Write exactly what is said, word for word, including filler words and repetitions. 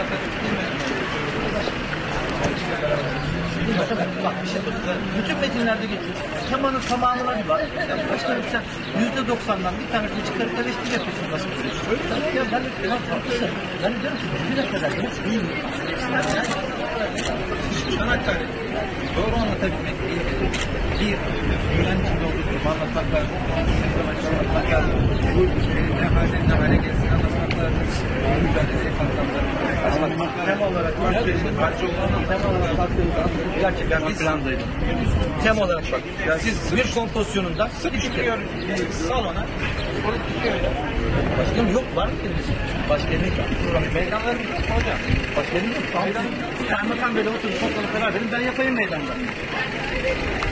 Bak bir şey söyleyeyim. Bütün metinlerde geçiyor. Temanın tamamına bir bak. Yani başkanım sen yüzde doksandan bir tanesini çıkarıp eleştiri yapıyorsun nasıl bir şey? Öyle tabii ya ben de ben de diyorum ki bir dakika kadar hiç iyi mi? Çanakkale. Doğru anlatabilmek değil. Bir, güven içinde olduğu gibi anlatmak lazım. Anlatmak lazım. Bu ne hale ne hale gelsin anlatmak lazım. Mücadeleye kapsamlarını Tema olarak baktığınızda parça olduğunu tema olarak baktığınızda gerçekten bir plandaydı. Tema olarak bak. Yani siz bir kompozisyonunda sıkıştırıyoruz salona. başkanım yok var mı kendisi? Başkanım yok. Meydanlarımız yok hocam. Başkanım yok. Tamam. Kaymakam böyle oturup toplanıp karar verin ben yapayım meydanda.